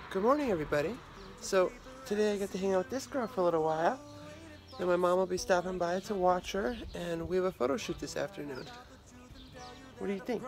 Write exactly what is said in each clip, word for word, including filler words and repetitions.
Good morning, everybody. So today I get to hang out with this girl for a little while. Then my mom will be stopping by to watch her, and we have a photo shoot this afternoon. What do you think?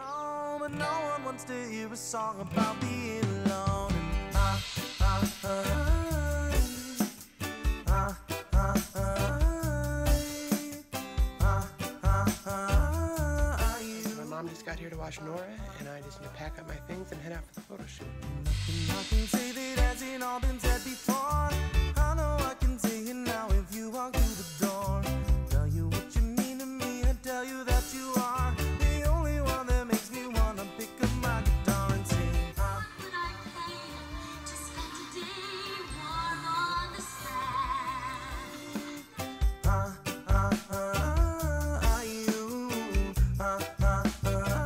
My mom just got here to watch Nora, and I just need to pack up my things and head out for the photo shoot. I can say that hasn't all been said before. I know I can say it now if you walk through the door. Tell you what you mean to me and tell you that you are the only one that makes me wanna pick up my guitar and sing. What would I pay to spend a day warm on the sand? Ah, ah, ah, you, ah, ah, ah.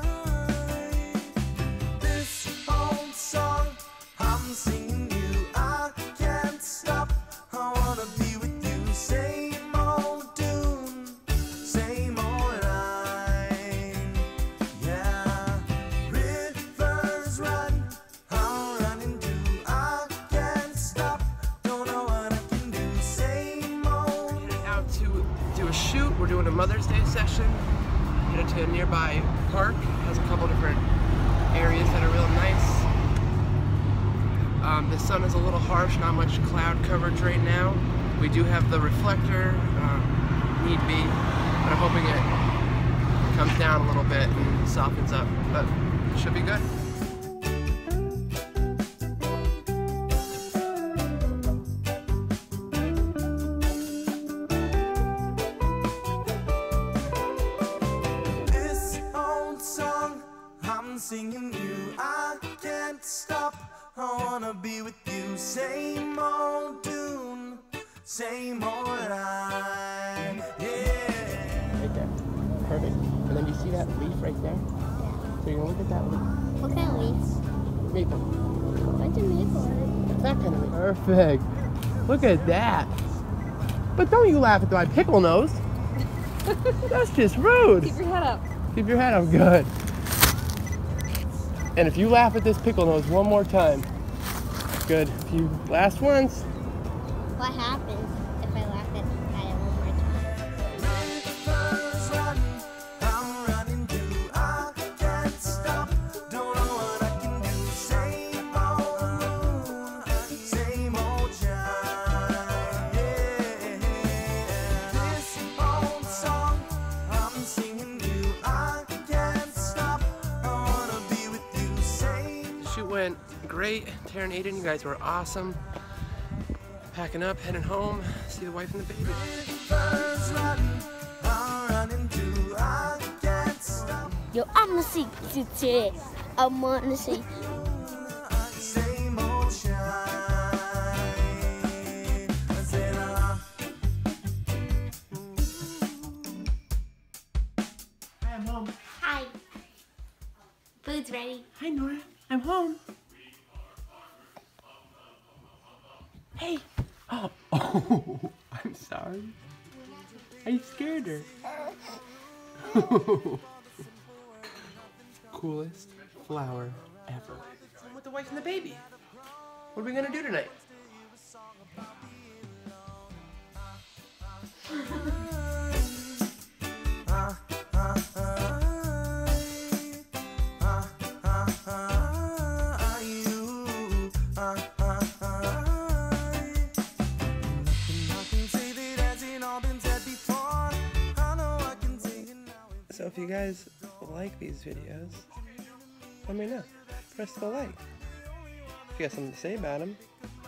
This old song I'm singing you, I can't stop. I wanna be with you. Same old tune, same old line. Yeah, rivers run, I'll run into. I can't stop, don't know what I can do. Same old. Headed out to do a shoot. We're doing a Mother's Day session. Headed to a nearby park. It has a couple different areas that are real nice. Um, the sun is a little harsh, not much cloud coverage right now. We do have the reflector, um, need be, but I'm hoping it comes down a little bit and softens up, but it should be good. This old song I'm singing you, I can't stop. I wanna be with you. Same old tune, same old line. Yeah. Right there. Perfect. And then you see that leaf right there? Yeah. So you're gonna look at that leaf. What kind of leaves? Maple. What's a maple? It's that kind of leaf. Perfect. Look at that. But don't you laugh at my pickle nose. That's just rude. Keep your head up. Keep your head up. Good. And if you laugh at this pickle nose one more time, good. If you last once. What happens if I laugh at it one more time? Rivers run, I'm running too. I can't stop, don't know what I can do. Same old moon, same old shine. Yeah. This old song I'm singing you, I can't stop. I wanna be with you. Same. The shoot went great. Tara and Aiden, you guys were awesome. Packing up, heading home, see the wife and the baby. Rivers run, I'm running too. I can't stop. Yo, I'm gonna see today. I wanna see. Same old shine. I said, uh, Hi, I'm home. Hi. Food's ready. Hi, Nora. I'm home. Hey. Oh. Oh. I'm sorry. I scared her. Coolest flower ever. I'm with the wife and the baby. What are we gonna do tonight? So if you guys like these videos, let me know. Press the like. If you got something to say about them.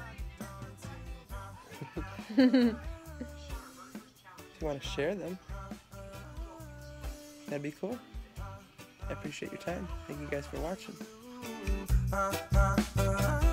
If you want to share them, that'd be cool. I appreciate your time. Thank you guys for watching.